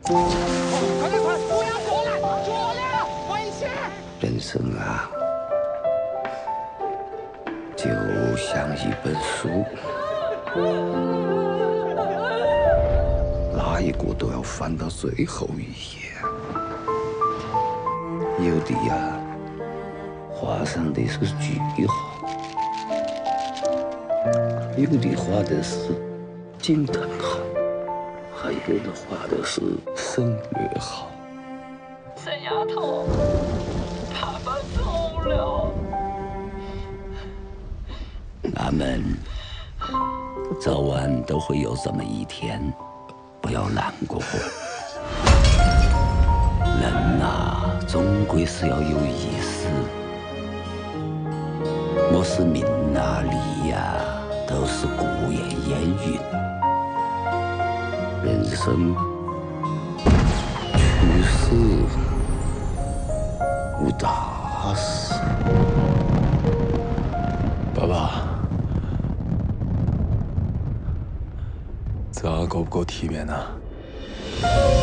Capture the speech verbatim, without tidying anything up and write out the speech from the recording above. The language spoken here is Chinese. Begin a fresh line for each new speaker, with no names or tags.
快点快，不要过来，左了，危险！
人生啊，就像一本书，哪一个都要翻到最后一页。有的呀，画上的是句号，有的画的是惊叹号，还有的画的是省略号。
沈丫头，爸爸走了。
俺们早晚都会有这么一天，不要难过。人呐，终归是要有意思。莫是名啊利呀，都是过眼烟云。人生去世无大事。
爸爸，这够不够体面呢？